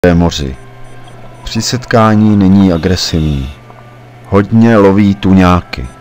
moři. Při setkání není agresivní. Hodně loví tuňáky.